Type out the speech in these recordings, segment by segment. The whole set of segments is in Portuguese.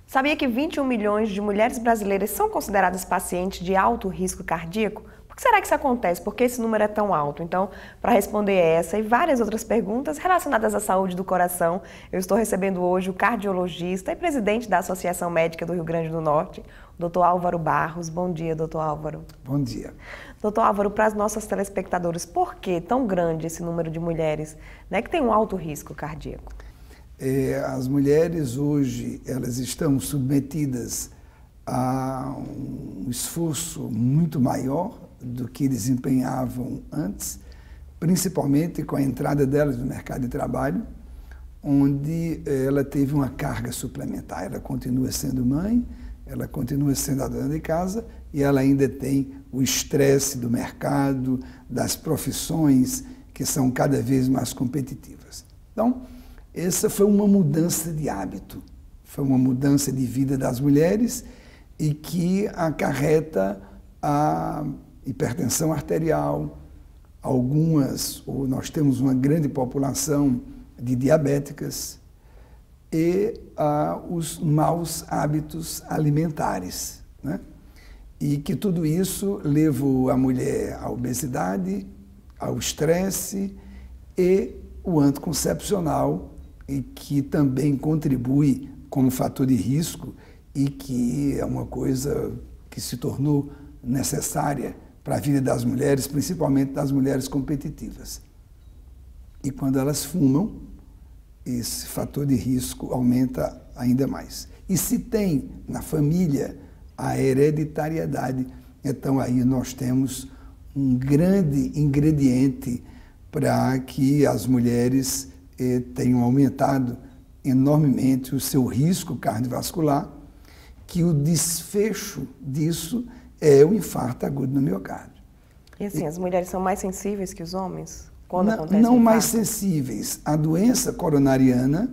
Sabia que 21 milhões de mulheres brasileiras são consideradas pacientes de alto risco cardíaco? Por que será que isso acontece? Por que esse número é tão alto? Então, para responder essa e várias outras perguntas relacionadas à saúde do coração, eu estou recebendo hoje o cardiologista e presidente da Associação Médica do Rio Grande do Norte, o Dr. Álvaro Barros. Bom dia, Dr. Álvaro. Bom dia. Dr. Álvaro, para as nossas telespectadores, por que tão grande esse número de mulheres, que tem um alto risco cardíaco? As mulheres hoje, elas estão submetidas a um esforço muito maior do que desempenhavam antes, principalmente com a entrada delas no mercado de trabalho, onde ela teve uma carga suplementar. Ela continua sendo mãe, ela continua sendo a dona de casa e ela ainda tem o estresse do mercado, das profissões que são cada vez mais competitivas. Então, essa foi uma mudança de hábito, foi uma mudança de vida das mulheres e que acarreta a hipertensão arterial, nós temos uma grande população de diabéticas e os maus hábitos alimentares, né? E que tudo isso levou a mulher à obesidade, ao estresse e o anticoncepcional, e que também contribui como fator de risco e que é uma coisa que se tornou necessária para a vida das mulheres, principalmente das mulheres competitivas. E quando elas fumam, esse fator de risco aumenta ainda mais. E se tem na família a hereditariedade, então aí nós temos um grande ingrediente para que as mulheres tenham aumentado enormemente o seu risco cardiovascular, que o desfecho disso é o infarto agudo no miocárdio. E assim, as mulheres são mais sensíveis que os homens? Quando não mais sensíveis. A doença coronariana,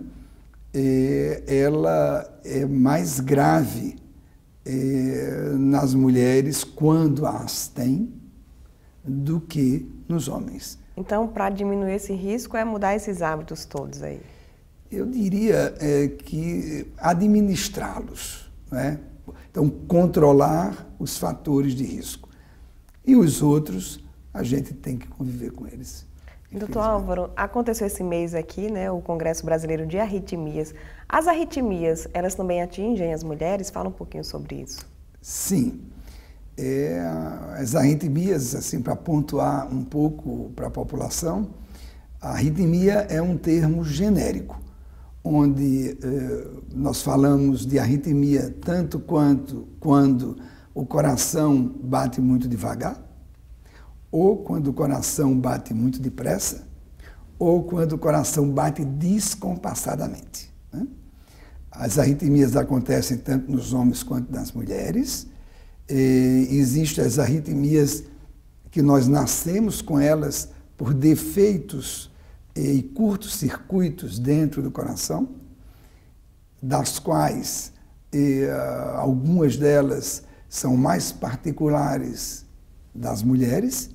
ela é mais grave nas mulheres quando as têm do que nos homens. Então, para diminuir esse risco, é mudar esses hábitos todos aí? Eu diria que administrá-los, né? Então, controlar os fatores de risco. E os outros, a gente tem que conviver com eles. Doutor Álvaro, aconteceu esse mês aqui, o Congresso Brasileiro de Arritmias. As arritmias, elas também atingem as mulheres? Fala um pouquinho sobre isso. Sim. As arritmias, assim, para pontuar um pouco para a população, a arritmia é um termo genérico, onde nós falamos de arritmia tanto quanto quando o coração bate muito devagar, ou quando o coração bate muito depressa, ou quando o coração bate descompassadamente, né? As arritmias acontecem tanto nos homens quanto nas mulheres. Existem as arritmias que nós nascemos com elas por defeitos e curtos-circuitos dentro do coração, das quais algumas delas são mais particulares das mulheres,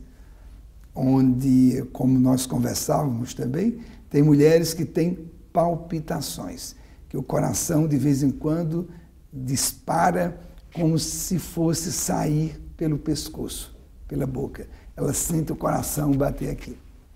onde, como nós conversávamos também, tem mulheres que têm palpitações, que o coração de vez em quando dispara como se fosse sair pelo pescoço, pela boca. Ela sente o coração bater aqui.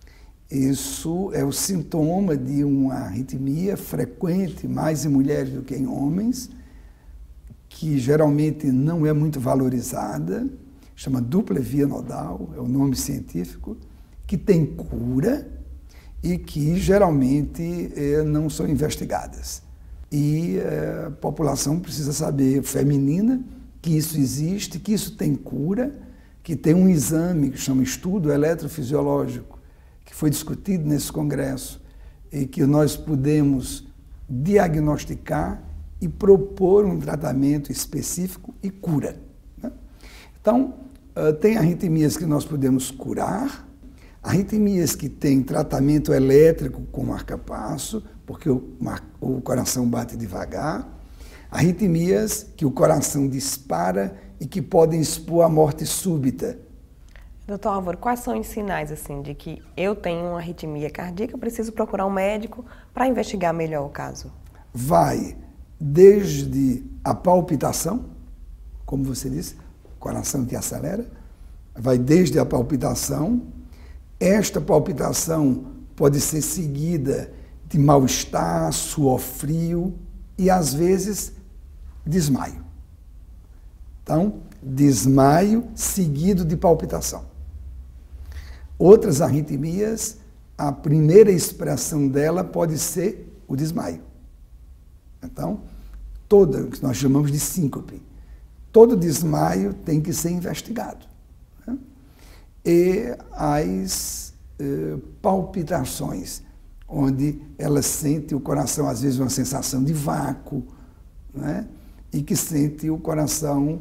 Isso é o sintoma de uma arritmia frequente, mais em mulheres do que em homens, que geralmente não é muito valorizada, chama dupla via nodal, é o nome científico, que tem cura e que geralmente não são investigadas. E a população precisa saber, feminina, que isso existe, que isso tem cura, que tem um exame que chama estudo eletrofisiológico, que foi discutido nesse congresso, e que nós podemos diagnosticar e propor um tratamento específico e cura, né? Então, tem arritmias que nós podemos curar, arritmias que têm tratamento elétrico com marca-passo, porque o coração bate devagar, arritmias que o coração dispara e que podem expor à morte súbita. Doutor Álvaro, quais são os sinais assim, de que eu tenho uma arritmia cardíaca, preciso procurar um médico para investigar melhor o caso? Vai desde a palpitação, como você disse, coração que acelera, vai desde a palpitação. Esta palpitação pode ser seguida de mal-estar, suor frio e, às vezes, desmaio. Então, desmaio seguido de palpitação. Outras arritmias, a primeira expressão dela pode ser o desmaio. Então, toda, que nós chamamos de síncope, todo desmaio tem que ser investigado. Né? E as palpitações, onde ela sente o coração, às vezes, uma sensação de vácuo, né? E que sente o coração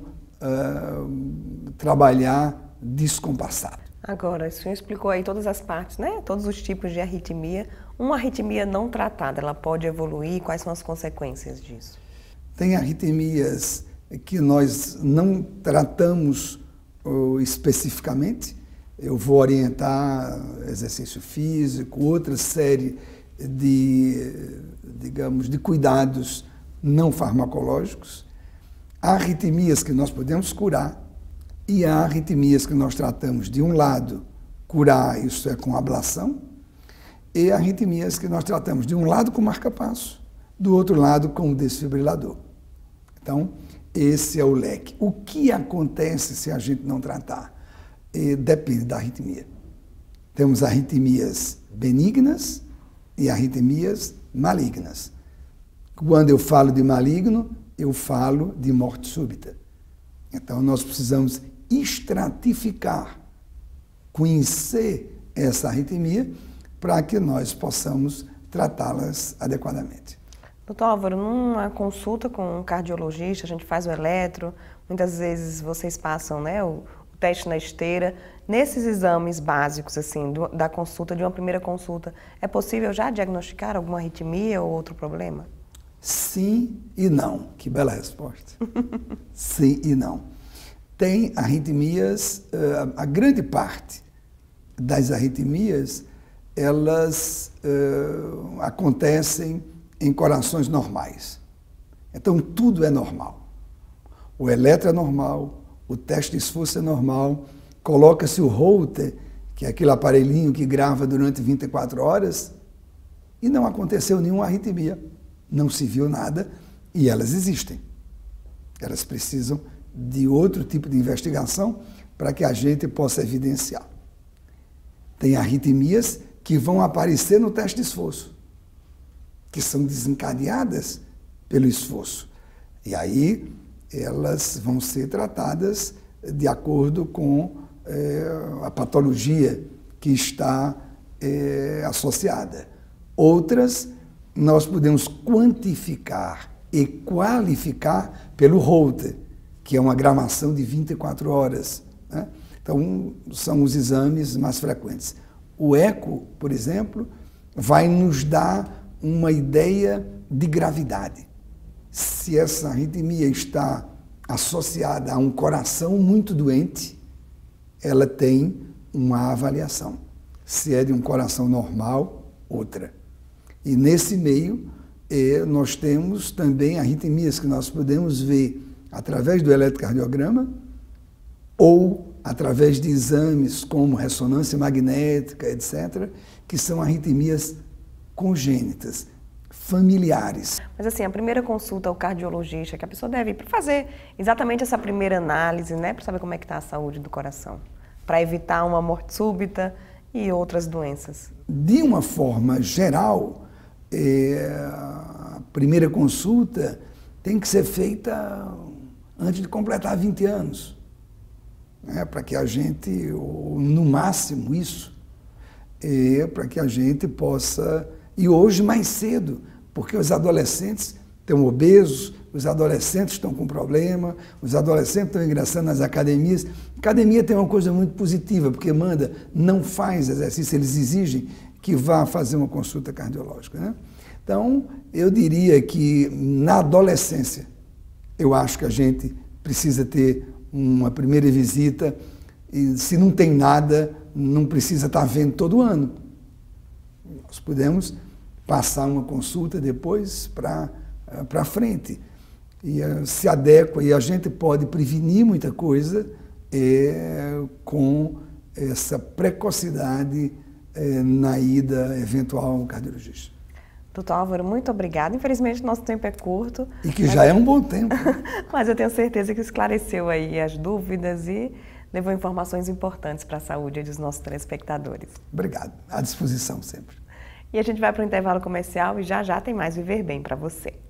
trabalhar descompassado. Agora, o senhor explicou aí todas as partes, né? Todos os tipos de arritmia. Uma arritmia não tratada, ela pode evoluir? Quais são as consequências disso? Tem arritmias que nós não tratamos especificamente. Eu vou orientar exercício físico, outra série de, digamos, de cuidados não farmacológicos. Há arritmias que nós podemos curar e há arritmias que nós tratamos de um lado, curar, isso é com ablação, e arritmias que nós tratamos de um lado com marca-passo, do outro lado com o desfibrilador. Então, esse é o leque. O que acontece se a gente não tratar? Depende da arritmia. Temos arritmias benignas e arritmias malignas. Quando eu falo de maligno, eu falo de morte súbita. Então, nós precisamos estratificar, conhecer essa arritmia para que nós possamos tratá-las adequadamente. Doutor Álvaro, numa consulta com um cardiologista, a gente faz o eletro, muitas vezes vocês passam, né, o teste na esteira. Nesses exames básicos, assim, da consulta, de uma primeira consulta, é possível já diagnosticar alguma arritmia ou outro problema? Sim e não. Que bela resposta. Sim e não. Tem arritmias, a grande parte das arritmias, elas acontecem em corações normais. Então, tudo é normal. O eletro é normal, o teste de esforço é normal, coloca-se o Holter, que é aquele aparelhinho que grava durante 24 horas, e não aconteceu nenhuma arritmia. Não se viu nada e elas existem. Elas precisam de outro tipo de investigação para que a gente possa evidenciar. Tem arritmias que vão aparecer no teste de esforço, que são desencadeadas pelo esforço. E aí elas vão ser tratadas de acordo com a patologia que está associada. Outras nós podemos quantificar e qualificar pelo Holter, que é uma gravação de 24 horas. Né? Então, são os exames mais frequentes. O eco, por exemplo, vai nos dar uma ideia de gravidade. Se essa arritmia está associada a um coração muito doente, ela tem uma avaliação. Se é de um coração normal, outra. E nesse meio, nós temos também arritmias que nós podemos ver através do eletrocardiograma ou através de exames como ressonância magnética, etc., que são arritmias congênitas, familiares. Mas assim, a primeira consulta ao cardiologista, que a pessoa deve ir para fazer exatamente essa primeira análise, né, para saber como é que está a saúde do coração, para evitar uma morte súbita e outras doenças. De uma forma geral, a primeira consulta tem que ser feita antes de completar 20 anos, né, para que a gente, no máximo isso, para que a gente possa, e hoje mais cedo, porque os adolescentes estão obesos, os adolescentes estão com problema, os adolescentes estão ingressando nas academias. Academia tem uma coisa muito positiva, porque manda, não faz exercício, eles exigem que vá fazer uma consulta cardiológica. Né? Então, eu diria que na adolescência, eu acho que a gente precisa ter uma primeira visita, e se não tem nada, não precisa estar vendo todo ano. Nós podemos passar uma consulta depois para para frente. E se adequa, e a gente pode prevenir muita coisa com essa precocidade na ida eventual ao cardiologista. Doutor Álvaro, muito obrigada. Infelizmente, nosso tempo é curto. E que já é um bom tempo. Mas eu tenho certeza que esclareceu aí as dúvidas e levou informações importantes para a saúde dos nossos telespectadores. Obrigado. À disposição sempre. E a gente vai para o intervalo comercial e já já tem mais Viver Bem para você.